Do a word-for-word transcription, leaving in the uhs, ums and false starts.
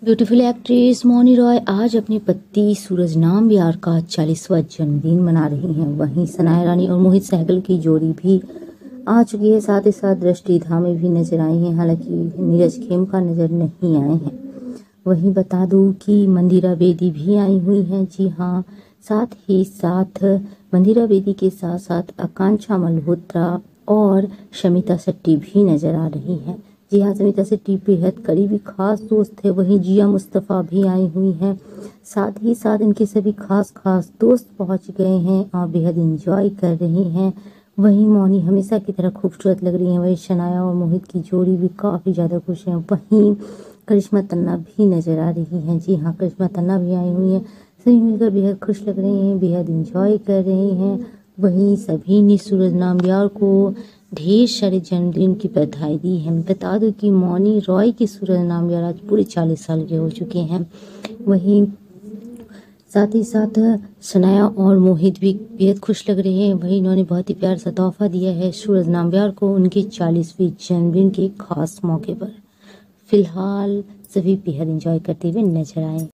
Beautiful actress Mouni Roy आज अपने पति सूरज नाम्बियार का चालीसवां जन्मदिन मना रही हैं। वहीं सनाया रानी और मोहित सहगल की जोड़ी भी आ चुकी है। साथ ही साथ दृष्टि धामी भी नजर आई हैं, हालांकि नीरज खेमका नजर नहीं आए हैं। वहीं बता दूं कि मंदिरा बेदी भी आई हुई हैं। जी हाँ, साथ ही साथ मंदिरा बेदी के साथ साथ आकांक्षा मल्होत्रा और शमिता शेट्टी भी नजर आ रही हैं। जी हाँ, शमिता शेट्टी बेहद करीबी खास दोस्त है। वहीं जिया मुस्तफ़ा भी आई हुई हैं। साथ ही साथ इनके सभी खास खास दोस्त पहुंच गए हैं और बेहद एंजॉय कर रही हैं। वहीं मौनी हमेशा की तरह खूबसूरत लग रही हैं। वहीं शनाया और मोहित की जोड़ी भी काफ़ी ज़्यादा खुश हैं। वहीं करिश्मा तन्ना भी नज़र आ रही हैं। जी हाँ, करिश्मा तन्ना भी आई हुई हैं। सभी मिलकर बेहद खुश लग रहे हैं, बेहद एंजॉय कर रहे हैं। वहीं सभी ने सूरज नाम्बियार को ढेर सारे जन्मदिन की बधाई दी है। बता दो कि मौनी रॉय के सूरज नाम्बियार आज पूरे चालीस साल के हो चुके हैं। वहीं साथ ही साथ सनाया और मोहित भी बेहद खुश लग रहे हैं। वहीं इन्होंने बहुत ही प्यार सा तोहफा दिया है सूरज नाम्बियार को उनके चालीसवें जन्मदिन के खास मौके पर। फिलहाल सभी बेहद एंजॉय करते हुए नजर आए।